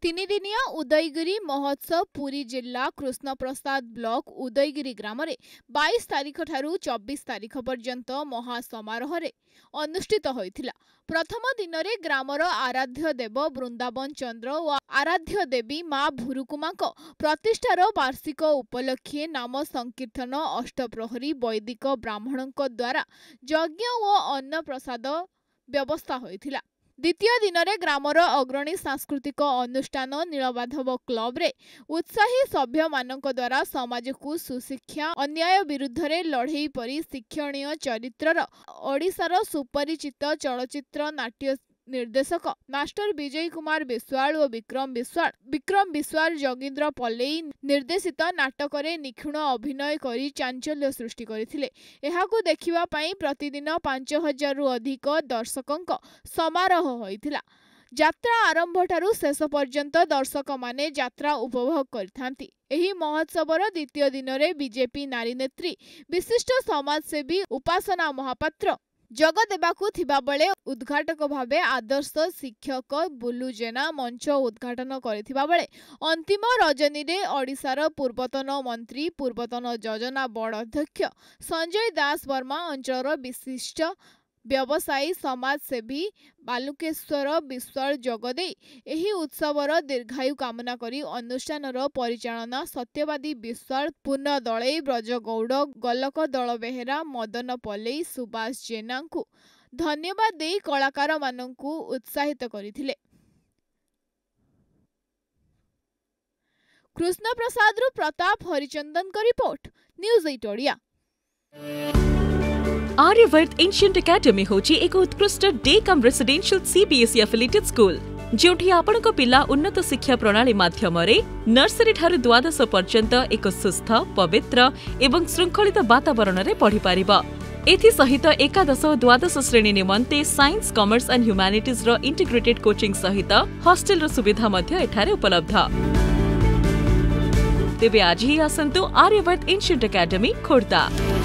तीन दिनिया उदयगिरी महोत्सव पुरी जिला कृष्णप्रसाद ब्लॉक उदयगिरी ग्राम रे 22 तारीख ठारू 24 तारीख पर्यंत महासमारोह अनुष्ठित होइथिला। प्रथम दिन रे ग्रामर आराध्य देव वृंदावन चंद्र और आराध्य देवी माँ भुरुकुमा प्रतिष्ठार वार्षिक उपलक्षे नाम संकीर्तन अष्टप्रहरी वैदिक ब्राह्मणों द्वारा यज्ञ और अन्न प्रसाद व्यवस्था होइथिला। द्वितीय दिन में ग्रामर अग्रणी सांस्कृतिक अनुष्ठान नीलमाधव क्लब रे उत्साही सभ्य मानक द्वारा समाज को सुशिक्षा अन्याय विरुद्ध रे लड़ई परी शिक्षणीय चरित्रर ओडिशार सुपरिचित चलचित्र नाट्य निर्देशक मास्टर विजय कुमार विश्वाल और विक्रम विश्वाल जोगिंद्र पल्लेई निर्देशित नाटक रे निखुण अभिनय करी चांचल्य सृष्टि करथिले। एहाकु देखिबा पई प्रतिदिन 5000 रु अधिक दर्शकों समारोह होइथिला। यात्रा आरंभ ठारू शेष पर्यंत दर्शक माने यात्रा उपभोग करथांती। एही महोत्सवर द्वितीय दिन में बीजेपी नारी नेत्री विशिष्ट समाजसेवी उपासना महापात्र जग देबाकू थिबा बेले उद्घाटक भावे आदर्श शिक्षक बुलू जेना मंच उद्घाटन करथिबा बेले अंतिम रजनी रे ओडिशार पूर्वतन मंत्री पूर्वतन योजना बोर्ड अध्यक्ष संजय दास वर्मा अंचल विशिष्ट व्यवसायी समाजसेवी बालुकेश्वर विश्वाल जोगदे एही उत्सवर दीर्घायु कामना करी अनुष्ठानर परिचालना सत्यवादी विश्वाल पूर्ण दलई ब्रजगौड़ गलक दल बेहेरा मदन पल्लेई सुभाष जेना को धन्यवाद दे कलाकार माननकु उत्साहित करथिले। कृष्ण प्रसाद रु प्रताप हरिचंदन का report news 8 Odia. Aryavart ancient academy होची एक उत्कृष्ट day cum residential CBSE affiliated school जोठी आपनक पिला उन्नत शिक्षा प्रणाली माध्यम रे नर्सरी ठारू द्वादश पर्यंत एक सुस्थ पवित्र एवं श्रृंखलित वातावरण रे पढ़ी पारिबा। एथि सहित एकादश और द्वादश श्रेणी निमंते साइंस कॉमर्स एंड ह्यूमैनिटीज रो इंटीग्रेटेड कोचिंग सहित हॉस्टल रो सुविधा मध्य एठारे उपलब्ध। तेबे आज ही आसंतु आर्यवर्त एंशिएंट एकेडमी खोर्धा।